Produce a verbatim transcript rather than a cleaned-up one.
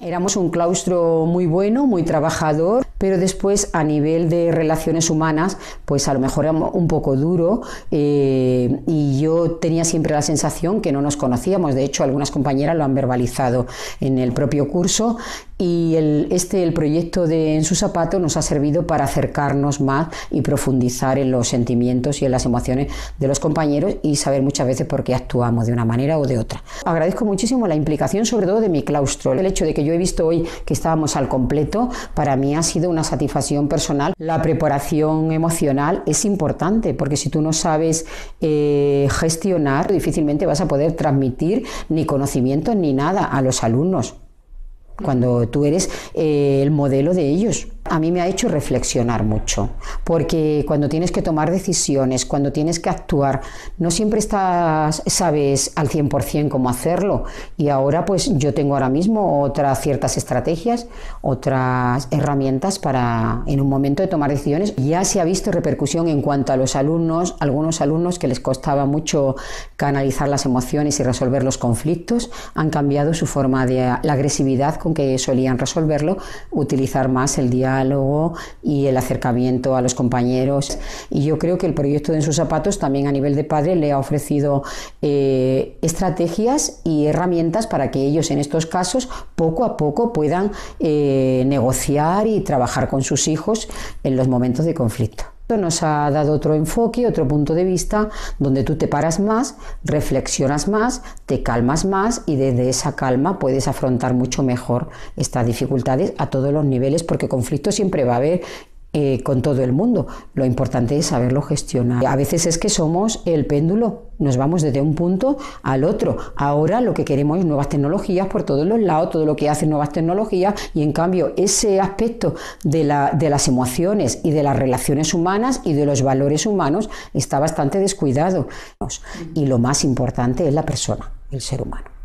Éramos un claustro muy bueno, muy trabajador, pero después a nivel de relaciones humanas, pues a lo mejor era un poco duro eh, y yo tenía siempre la sensación que no nos conocíamos. De hecho, algunas compañeras lo han verbalizado en el propio curso y el, este, el proyecto de En sus zapatos nos ha servido para acercarnos más y profundizar en los sentimientos y en las emociones de los compañeros y saber muchas veces por qué actuamos de una manera o de otra. Agradezco muchísimo la implicación, sobre todo de mi claustro. El hecho de que yo he visto hoy que estábamos al completo, para mí ha sido una satisfacción personal. La preparación emocional es importante porque si tú no sabes eh, gestionar, difícilmente vas a poder transmitir ni conocimientos ni nada a los alumnos cuando tú eres eh, el modelo de ellos. A mí me ha hecho reflexionar mucho, porque cuando tienes que tomar decisiones, cuando tienes que actuar, no siempre estás, sabes al cien por cien cómo hacerlo. Y ahora pues yo tengo ahora mismo otras ciertas estrategias, otras herramientas para en un momento de tomar decisiones. Ya se ha visto repercusión en cuanto a los alumnos, algunos alumnos que les costaba mucho canalizar las emociones y resolver los conflictos, han cambiado su forma de la agresividad con que solían resolverlo, utilizar más el diálogo y el acercamiento a los compañeros. Y yo creo que el proyecto de En sus zapatos también a nivel de padre le ha ofrecido eh, estrategias y herramientas para que ellos en estos casos poco a poco puedan eh, negociar y trabajar con sus hijos en los momentos de conflicto. Nos ha dado otro enfoque, otro punto de vista, donde tú te paras más, reflexionas más, te calmas más y desde esa calma puedes afrontar mucho mejor estas dificultades a todos los niveles, porque conflicto siempre va a haber eh, con todo el mundo. Lo importante es saberlo gestionar. A veces es que somos el péndulo, nos vamos desde un punto al otro. Ahora lo que queremos es nuevas tecnologías por todos los lados, todo lo que hacen nuevas tecnologías, y en cambio ese aspecto de, la, de las emociones y de las relaciones humanas y de los valores humanos está bastante descuidado. Y lo más importante es la persona, el ser humano.